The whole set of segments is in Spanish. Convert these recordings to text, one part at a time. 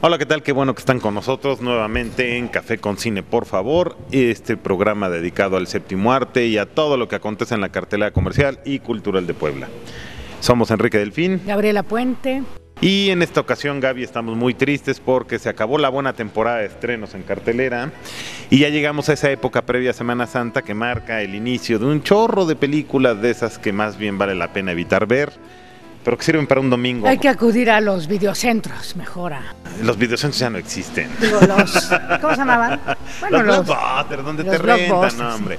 Hola, ¿qué tal? Qué bueno que están con nosotros nuevamente en Café con Cine, por favor. Este programa dedicado al séptimo arte y a todo lo que acontece en la cartelera comercial y cultural de Puebla. Somos Enrique Delfín. Gabriela Puente. Y en esta ocasión, Gaby, estamos muy tristes porque se acabó la buena temporada de estrenos en cartelera y ya llegamos a esa época previa a Semana Santa que marca el inicio de un chorro de películas de esas que más bien vale la pena evitar ver, pero que sirven para un domingo. Hay que acudir a los videocentros, mejora. Los videocentros ya no existen. Digo, ¿cómo se llamaban? Bueno, los blockbusters, donde te rentan, no, hombre.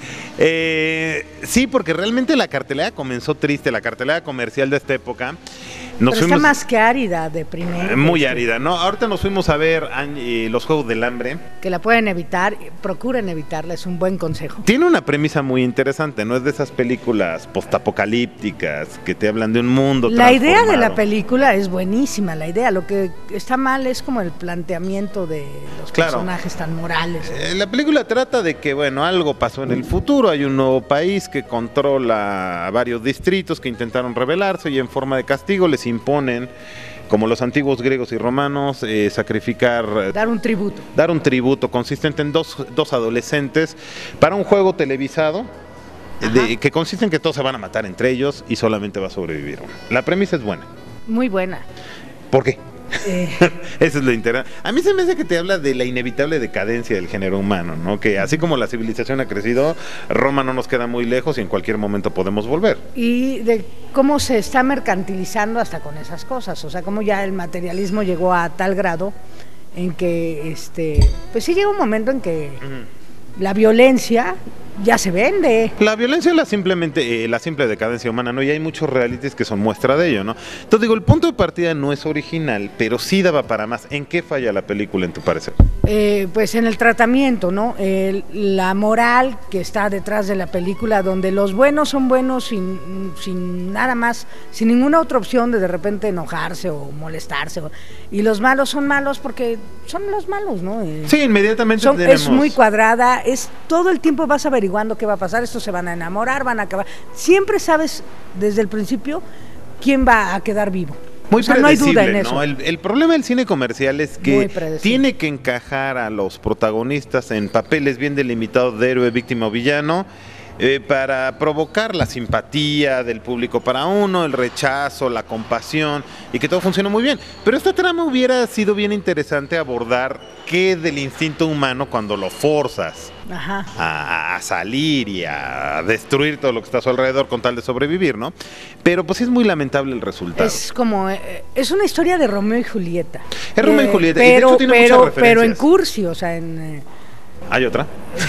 Sí, porque realmente la cartelera comenzó triste, la cartelera comercial de esta época. Pero está más que árida, deprimente. Muy árida, ¿no? Ahorita nos fuimos a ver los Juegos del Hambre. Que la pueden evitar, procuren evitarla, es un buen consejo. Tiene una premisa muy interesante, ¿no? Es de esas películas postapocalípticas que te hablan de un mundo La idea de la película es buenísima, la idea. Lo que está mal es como el planteamiento de los personajes tan morales. La película trata de que, bueno, algo pasó en el futuro, hay un nuevo país que controla a varios distritos que intentaron rebelarse y en forma de castigo les imponen, como los antiguos griegos y romanos, sacrificar... Dar un tributo. Dar un tributo consistente en dos adolescentes para un juego televisado que consiste en que todos se van a matar entre ellos y solamente va a sobrevivir uno. La premisa es buena. Muy buena. ¿Por qué? Eso es lo interesante. A mí se me hace que te habla de la inevitable decadencia del género humano, ¿no? Que así como la civilización ha crecido, Roma no nos queda muy lejos y en cualquier momento podemos volver. Y de cómo se está mercantilizando hasta con esas cosas, o sea, cómo ya el materialismo llegó a tal grado en que, pues sí llega un momento en que la violencia ya se vende. La violencia es la simple decadencia humana, ¿no? Y hay muchos realities que son muestra de ello, ¿no? Entonces digo, el punto de partida no es original, pero sí daba para más. ¿En qué falla la película, en tu parecer? Pues en el tratamiento, ¿no? La moral que está detrás de la película, donde los buenos son buenos sin nada más, sin ninguna otra opción de repente enojarse o molestarse, y los malos son malos porque son los malos, ¿no? Sí, inmediatamente es muy cuadrada, todo el tiempo vas averiguando qué va a pasar, estos se van a enamorar, van a acabar, siempre sabes desde el principio quién va a quedar vivo. Muy no hay duda en eso. ¿no? El problema del cine comercial es que tiene que encajar a los protagonistas en papeles bien delimitados de héroe, víctima o villano, para provocar la simpatía del público para uno, el rechazo, la compasión y que todo funcione muy bien. Pero esta trama hubiera sido bien interesante abordar qué del instinto humano cuando lo forzas a salir y a destruir todo lo que está a su alrededor con tal de sobrevivir, ¿no? Pero pues es muy lamentable el resultado. Es una historia de Romeo y Julieta. Es Romeo y Julieta, y de hecho tiene muchas referencias. Pero en cursi, o sea, ¿Hay otra?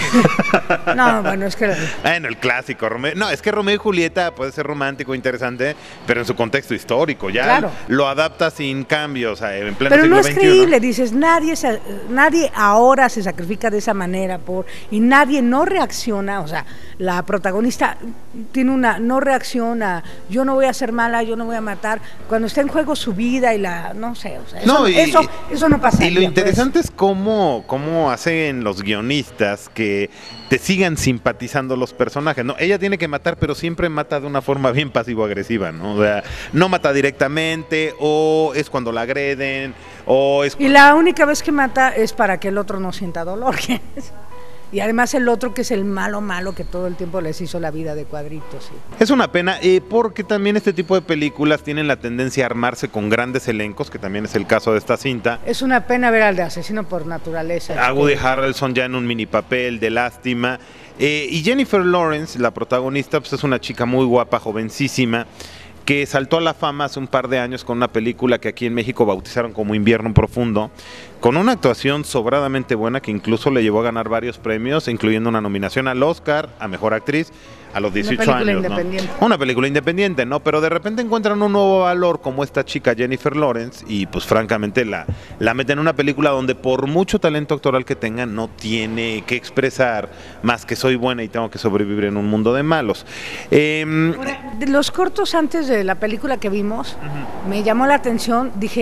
No, bueno, es que... Bueno, el clásico, no, es que Romeo y Julieta puede ser romántico, interesante, pero en su contexto histórico, ya lo adapta sin cambios, o sea, en pleno siglo XXI. Pero no es creíble, dices, nadie ahora se sacrifica de esa manera, y nadie no reacciona, o sea, la protagonista tiene no reacciona, yo no voy a ser mala, yo no voy a matar, cuando está en juego su vida y no sé, o sea, eso no pasa. Y lo interesante es cómo hacen los guionistas que te sigan simpatizando los personajes, ¿no? Ella tiene que matar, pero siempre mata de una forma bien pasivo-agresiva, ¿no? O sea, no mata directamente, o es cuando la agreden, y la única vez que mata es para que el otro no sienta dolor. Y además el otro que es el malo que todo el tiempo les hizo la vida de cuadritos. Es una pena, porque también este tipo de películas tienen la tendencia a armarse con grandes elencos, que también es el caso de esta cinta. Es una pena ver al de Asesino por Naturaleza. A Woody Harrelson ya en un mini papel de lástima. Y Jennifer Lawrence, la protagonista, pues es una chica muy guapa, jovencísima, que saltó a la fama hace un par de años con una película que aquí en México bautizaron como Invierno Profundo, con una actuación sobradamente buena que incluso le llevó a ganar varios premios, incluyendo una nominación al Oscar a Mejor Actriz a los 18 años, ¿no? Una película independiente, ¿no? Pero de repente encuentran un nuevo valor como esta chica Jennifer Lawrence y pues francamente la meten en una película donde por mucho talento actoral que tenga no tiene que expresar más que soy buena y tengo que sobrevivir en un mundo de malos. Los cortos antes de la película que vimos me llamó la atención, dije,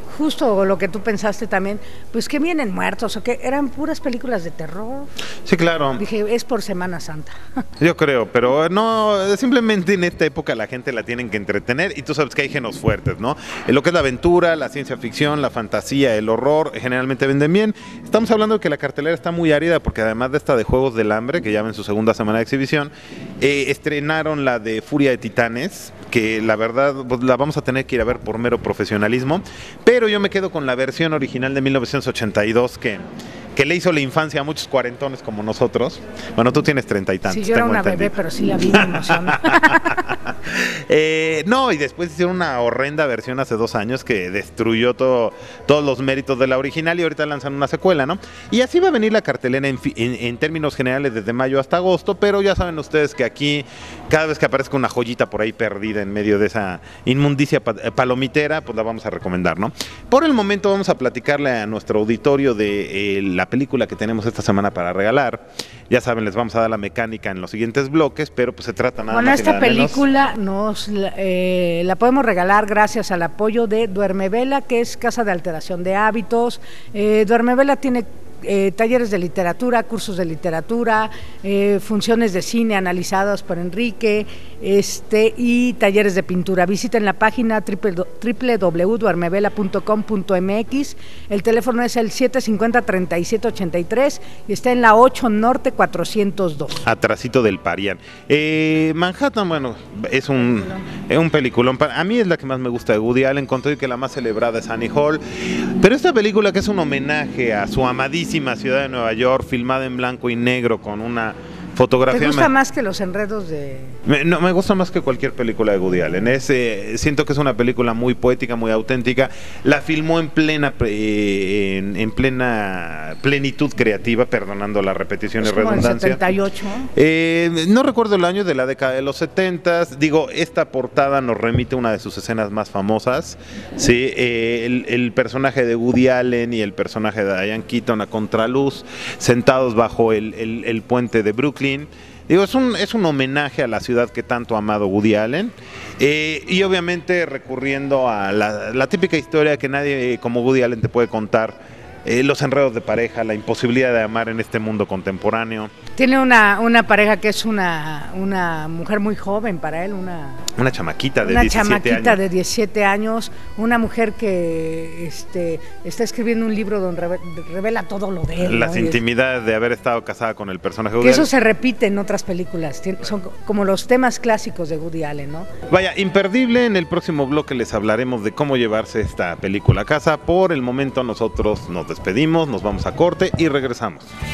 justo lo que tú pensaste también, pues que vienen muertos o que eran puras películas de terror. Sí, claro. Dije, es por Semana Santa. Yo creo, pero no, simplemente en esta época la gente la tienen que entretener y tú sabes que hay géneros fuertes, ¿no? En lo que es la aventura, la ciencia ficción, la fantasía, el horror, generalmente venden bien. Estamos hablando de que la cartelera está muy árida porque además de esta de Juegos del Hambre, que ya va en su segunda semana de exhibición, estrenaron la de Furia de Titanes, que la verdad pues, la vamos a tener que ir a ver por mero profesionalismo, pero yo me quedo con la versión original de 1982 que le hizo la infancia a muchos cuarentones como nosotros. Bueno, tú tienes 30 y tantos. Sí, yo era una bebé, pero sí la vi, me emocionó. No, y después hicieron una horrenda versión hace 2 años que destruyó todos los méritos de la original y ahorita lanzan una secuela, ¿no? Y así va a venir la cartelera en términos generales desde mayo hasta agosto, pero ya saben ustedes que aquí, cada vez que aparezca una joyita por ahí perdida en medio de esa inmundicia palomitera, pues la vamos a recomendar, ¿no? Por el momento vamos a platicarle a nuestro auditorio de la película que tenemos esta semana para regalar. Ya saben, les vamos a dar la mecánica en los siguientes bloques, pero pues se trata nada más y nada menos. Esta película la podemos regalar gracias al apoyo de Duermevela, que es Casa de Alteración de Hábitos. Duermevela tiene talleres de literatura, cursos de literatura, funciones de cine analizadas por Enrique, y talleres de pintura. Visiten la página www.duermevela.com.mx. El teléfono es el 750-3783 y está en la 8 Norte 402. Atrasito del Parián. Manhattan, bueno, es un peliculón. A mí es la que más me gusta de Woody Allen, con todo y que la más celebrada es Annie Hall. Pero esta película, que es un homenaje a su amadísima ciudad de Nueva York, filmada en blanco y negro con una fotografía. ¿Te gusta más que los enredos de...? No, me gusta más que cualquier película de Woody Allen. Siento que es una película muy poética, muy auténtica. La filmó en plena plenitud creativa, perdonando la repetición y redundancia. En 78. No recuerdo el año, de la década de los 70. Digo, esta portada nos remite a una de sus escenas más famosas. ¿Sí? El personaje de Woody Allen y el personaje de Diane Keaton a contraluz, sentados bajo el puente de Brooklyn. Digo, es un homenaje a la ciudad que tanto ha amado Woody Allen, y obviamente recurriendo a la típica historia que nadie como Woody Allen te puede contar, los enredos de pareja, la imposibilidad de amar en este mundo contemporáneo. Tiene una pareja que es una mujer muy joven para él, una chamaquita de 17 años, una mujer que está escribiendo un libro donde revela todo lo de él. Las intimidades de haber estado casada con el personaje de Woody Allen. Eso se repite en otras películas, son como los temas clásicos de Woody Allen, ¿no? Vaya, imperdible. En el próximo bloque les hablaremos de cómo llevarse esta película a casa. Por el momento nosotros nos despedimos, nos vamos a corte y regresamos.